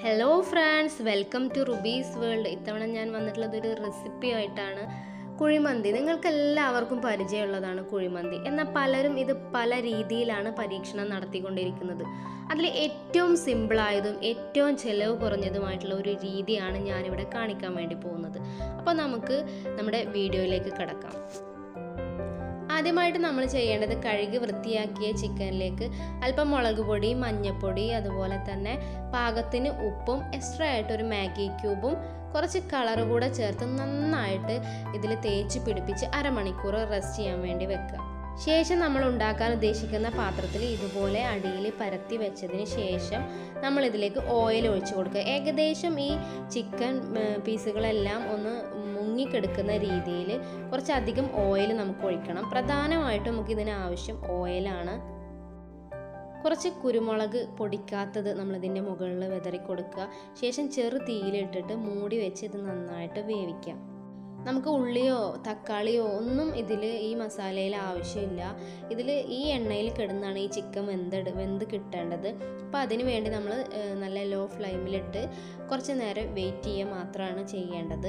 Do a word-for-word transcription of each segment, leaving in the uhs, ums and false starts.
Hello friends, welcome to Ruby's world. ഇത്തവണ ഞാൻ വന്നിട്ടുള്ളത് ഒരു റെസിപ്പി ആയിട്ടാണ്. കുഴിമന്തി നിങ്ങൾക്ക് എല്ലാവർക്കും പരിചയമുള്ളതാണ് കുഴിമന്തി. എന്നാൽ പലരും ഇത് പല രീതിയിലാണ് പരീക്ഷണം നടത്തിക്കൊണ്ടിരിക്കുന്നത്. അതിൽ ഏറ്റവും സിമ്പിളായതും ഏറ്റവും ചിലവ് കുറഞ്ഞതുമായിട്ടുള്ള ഒരു രീതിയാണ് ഞാനിവിടെ കാണിക്കാൻ വേണ്ടി പോകുന്നത്. അപ്പോൾ നമുക്ക് നമ്മുടെ വീഡിയോയിലേക്ക് കടക്കാം. ആദ്യമായിട്ട് നമ്മൾ ചെയ്യേണ്ടത് കഴുകി വൃത്തിയാക്കിയ ചിക്കനിലേക്ക് അല്പം മുളക് പൊടി, മഞ്ഞൾപ്പൊടി, അതുപോലെ തന്നെ പാകത്തിന് ഉപ്പും എക്സ്ട്രാ ആയിട്ട് ഒരു മാഗി ക്യൂബും കുറച്ച് കളർ കൂടെ ചേർത്ത് നന്നായിട്ട് ഇതിൽ തേച്ച് പിടിപ്പിച്ച് അരമണിക്കൂർ റെസ്റ്റ് ചെയ്യാൻ വേണ്ടി വെക്കുക. ശേഷം നമ്മൾ ഉണ്ടാക്കാൻ ഉദ്ദേശിക്കുന്ന പാത്രത്തിൽ ഇതുപോലെ അടിയിൽ പരത്തി വെച്ചതിന് ശേഷം നമ്മൾ ഇതിലേക്ക് ഓയിൽ ഒഴിച്ചു കൊടുക്കുക. ഏകദേശം ഈ ചിക്കൻ പീസുകളെല്ലാം ഒന്ന് മുങ്ങിക്കെടുക്കുന്ന രീതിയിൽ കുറച്ചധികം ഓയിൽ നമുക്ക് ഒഴിക്കണം. പ്രധാനമായിട്ടും നമുക്ക് ഇതിന് ആവശ്യം ഓയിലാണ്. കുറച്ച് കുരുമുളക് പൊടിക്കാത്തത് നമ്മളിതിൻ്റെ മുകളിൽ വിതറി കൊടുക്കുക. ശേഷം ചെറു തീയിലിട്ടിട്ട് മൂടി വെച്ച് ഇത് നന്നായിട്ട് വേവിക്കാം. നമുക്ക് ഉള്ളിയോ തക്കാളിയോ ഒന്നും ഇതിൽ ഈ മസാലയിൽ ആവശ്യമില്ല. ഇതിൽ ഈ എണ്ണയിൽ കിടന്നാണ് ഈ ചിക്കൻ വെന്തെടു വെന്ത് കിട്ടേണ്ടത്. അപ്പോൾ അതിന് വേണ്ടി നമ്മൾ നല്ല ലോ ഫ്ലെയിമിലിട്ട് കുറച്ച് നേരം വെയിറ്റ് ചെയ്യുക മാത്രമാണ് ചെയ്യേണ്ടത്.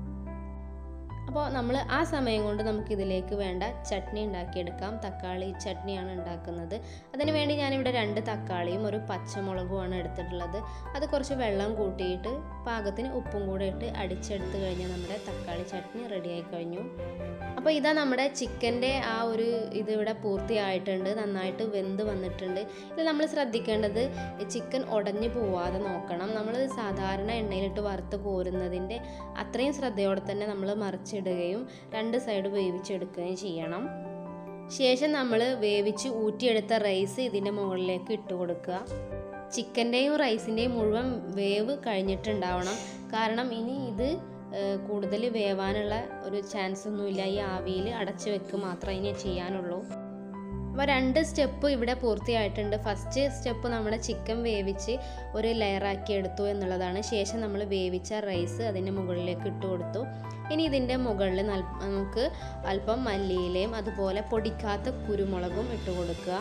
അപ്പോൾ നമ്മൾ ആ സമയം കൊണ്ട് നമുക്കിതിലേക്ക് വേണ്ട ചട്നി ഉണ്ടാക്കിയെടുക്കാം. തക്കാളി ചട്നിയാണ് ഉണ്ടാക്കുന്നത്. അതിന് വേണ്ടി ഞാനിവിടെ രണ്ട് തക്കാളിയും ഒരു പച്ചമുളകുമാണ് എടുത്തിട്ടുള്ളത്. അത് കുറച്ച് വെള്ളം കൂട്ടിയിട്ട് പാകത്തിന് ഉപ്പും കൂടെ ഇട്ട് അടിച്ചെടുത്ത് കഴിഞ്ഞാൽ നമ്മുടെ തക്കാളി ചട്നി റെഡിയായി കഴിഞ്ഞു. അപ്പോൾ ഇതാ നമ്മുടെ ചിക്കൻ്റെ ആ ഒരു ഇതിവിടെ പൂർത്തിയായിട്ടുണ്ട്. നന്നായിട്ട് വെന്ത് വന്നിട്ടുണ്ട്. ഇത് നമ്മൾ ശ്രദ്ധിക്കേണ്ടത് ചിക്കൻ ഉടഞ്ഞു പോവാതെ നോക്കണം. നമ്മൾ സാധാരണ എണ്ണയിലിട്ട് വറുത്ത് കോരുന്നതിൻ്റെ അത്രയും ശ്രദ്ധയോടെ തന്നെ നമ്മൾ മറിച്ചിടുകയും രണ്ട് സൈഡ് വേവിച്ചെടുക്കുകയും ചെയ്യണം. ശേഷം നമ്മൾ വേവിച്ച് ഊറ്റിയെടുത്ത റൈസ് ഇതിൻ്റെ മുകളിലേക്ക് ഇട്ട് കൊടുക്കുക. ചിക്കൻ്റെയും റൈസിൻ്റെയും മുഴുവൻ വേവ് കഴിഞ്ഞിട്ടുണ്ടാവണം. കാരണം ഇനി ഇത് കൂടുതൽ വേവാനുള്ള ഒരു ചാൻസ് ഒന്നുമില്ല. ഈ ആവിയിൽ അടച്ചു വെക്കുക മാത്രമേ ഇനി ചെയ്യാനുള്ളൂ. അപ്പോൾ രണ്ട് സ്റ്റെപ്പ് ഇവിടെ പൂർത്തിയായിട്ടുണ്ട്. ഫസ്റ്റ് സ്റ്റെപ്പ് നമ്മുടെ ചിക്കൻ വേവിച്ച് ഒരു ലെയറാക്കി എടുത്തു എന്നുള്ളതാണ്. ശേഷം നമ്മൾ വേവിച്ച റൈസ് അതിൻ്റെ മുകളിലേക്ക് ഇട്ട് കൊടുത്തു. ഇനി ഇതിൻ്റെ മുകളിൽ നമുക്ക് അല്പം മല്ലിയിലയും അതുപോലെ പൊടിക്കാത്ത കുരുമുളകും ഇട്ട് കൊടുക്കുക.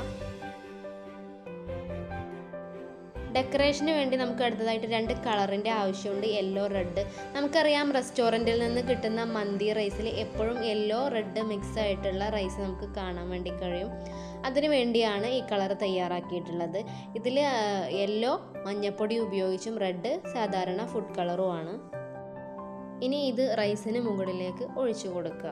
ഡെക്കറേഷന് വേണ്ടി നമുക്ക് അടുത്തതായിട്ട് രണ്ട് കളറിൻ്റെ ആവശ്യമുണ്ട്, യെല്ലോ റെഡ്. നമുക്കറിയാം റെസ്റ്റോറൻറ്റിൽ നിന്ന് കിട്ടുന്ന മന്തി റൈസിൽ എപ്പോഴും യെല്ലോ റെഡ് മിക്സ് ആയിട്ടുള്ള റൈസ് നമുക്ക് കാണാൻ വേണ്ടി കഴിയും. അതിനു വേണ്ടിയാണ് ഈ കളർ തയ്യാറാക്കിയിട്ടുള്ളത്. ഇതിൽ യെല്ലോ മഞ്ഞൾപ്പൊടി ഉപയോഗിച്ചും റെഡ് സാധാരണ ഫുഡ് കളറുമാണ്. ഇനി ഇത് റൈസിന് മുകളിലേക്ക് ഒഴിച്ചു കൊടുക്കുക.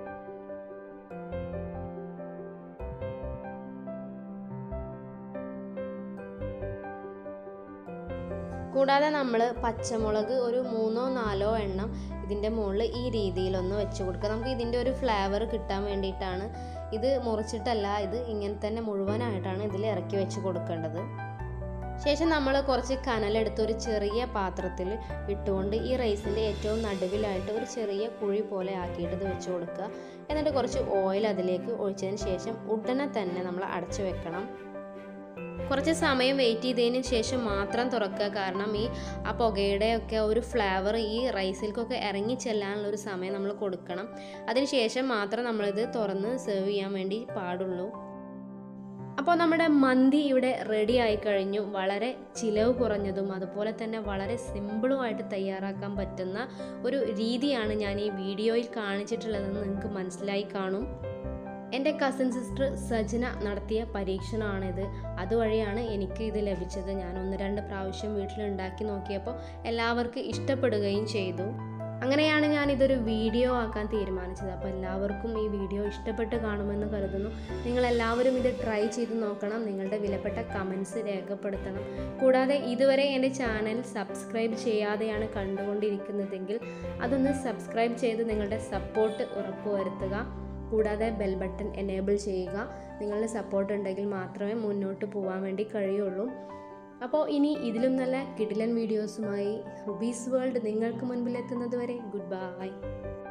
കൂടാതെ നമ്മൾ പച്ചമുളക് ഒരു മൂന്നോ നാലോ എണ്ണം ഇതിൻ്റെ മുകളിൽ ഈ രീതിയിലൊന്ന് വെച്ച് കൊടുക്കുക. നമുക്ക് ഇതിൻ്റെ ഒരു ഫ്ലേവർ കിട്ടാൻ വേണ്ടിയിട്ടാണ്. ഇത് മുറിച്ചിട്ടല്ല, ഇത് ഇങ്ങനെ തന്നെ മുഴുവനായിട്ടാണ് ഇതിൽ ഇറക്കി വെച്ച് കൊടുക്കേണ്ടത്. ശേഷം നമ്മൾ കുറച്ച് കനലെടുത്ത് ഒരു ചെറിയ പാത്രത്തിൽ ഇട്ടുകൊണ്ട് ഈ റൈസിൻ്റെ ഏറ്റവും നടുവിലായിട്ട് ഒരു ചെറിയ കുഴി പോലെ ആക്കിയിട്ട് ഇത് വെച്ച് കൊടുക്കുക. എന്നിട്ട് കുറച്ച് ഓയിൽ അതിലേക്ക് ഒഴിച്ചതിന് ശേഷം ഉടനെ തന്നെ നമ്മൾ അടച്ചു വെക്കണം. കുറച്ച് സമയം വെയിറ്റ് ചെയ്തതിന് ശേഷം മാത്രം തുറക്കുക. കാരണം ഈ ആ പുകയുടെയൊക്കെ ഒരു ഫ്ലേവർ ഈ റൈസിലേക്കൊക്കെ ഇറങ്ങി ചെല്ലാനുള്ള ഒരു സമയം നമ്മൾ കൊടുക്കണം. അതിന് ശേഷം മാത്രം നമ്മളിത് തുറന്ന് സെർവ് ചെയ്യാൻ വേണ്ടി പാടുള്ളൂ. അപ്പോൾ നമ്മുടെ മന്തി ഇവിടെ റെഡി ആയി കഴിഞ്ഞു. വളരെ ചിലവ് കുറഞ്ഞതും അതുപോലെ തന്നെ വളരെ സിമ്പിളുമായിട്ട് തയ്യാറാക്കാൻ പറ്റുന്ന ഒരു രീതിയാണ് ഞാൻ ഈ വീഡിയോയിൽ കാണിച്ചിട്ടുള്ളതെന്ന് നിങ്ങൾക്ക് മനസ്സിലായി കാണും. എൻ്റെ കസിൻ സിസ്റ്റർ സജന നടത്തിയ പരീക്ഷണമാണിത്. അതുവഴിയാണ് എനിക്ക് ഇത് ലഭിച്ചത്. ഞാൻ ഒന്ന് രണ്ട് പ്രാവശ്യം വീട്ടിലുണ്ടാക്കി നോക്കിയപ്പോൾ എല്ലാവർക്കും ഇഷ്ടപ്പെടുകയും ചെയ്തു. അങ്ങനെയാണ് ഞാൻ ഇതൊരു വീഡിയോ ആക്കാൻ തീരുമാനിച്ചത്. അപ്പോൾ എല്ലാവർക്കും ഈ വീഡിയോ ഇഷ്ടപ്പെട്ട് കാണുമെന്ന് കരുതുന്നു. നിങ്ങളെല്ലാവരും ഇത് ട്രൈ ചെയ്ത് നോക്കണം. നിങ്ങളുടെ വിലപ്പെട്ട കമൻസ് രേഖപ്പെടുത്തണം. കൂടാതെ ഇതുവരെ എൻ്റെ ചാനൽ സബ്സ്ക്രൈബ് ചെയ്യാതെയാണ് കണ്ടുകൊണ്ടിരിക്കുന്നതെങ്കിൽ അതൊന്ന് സബ്സ്ക്രൈബ് ചെയ്ത് നിങ്ങളുടെ സപ്പോർട്ട് ഉറപ്പുവരുത്തുക. കൂടാതെ ബെൽ ബട്ടൺ എനേബിൾ ചെയ്യുക. നിങ്ങളുടെ സപ്പോർട്ട് ഉണ്ടെങ്കിൽ മാത്രമേ മുന്നോട്ട് പോകാൻ വേണ്ടി കഴിയുള്ളൂ. അപ്പോൾ ഇനി ഇതിലും നല്ല കിടിലൻ വീഡിയോസുമായി റുബീസ് വേൾഡ് നിങ്ങൾക്ക് മുൻപിൽ എത്തുന്നത് വരെ ഗുഡ് ബൈ.